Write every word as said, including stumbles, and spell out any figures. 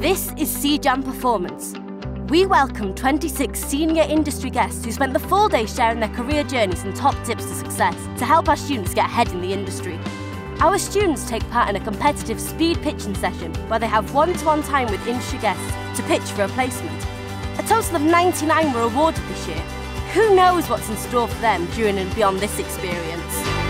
This is cJAM Performance. We welcome twenty-six senior industry guests who spent the full day sharing their career journeys and top tips to success to help our students get ahead in the industry. Our students take part in a competitive speed pitching session where they have one-to-one time with industry guests to pitch for a placement. A total of ninety-nine were awarded this year. Who knows what's in store for them during and beyond this experience?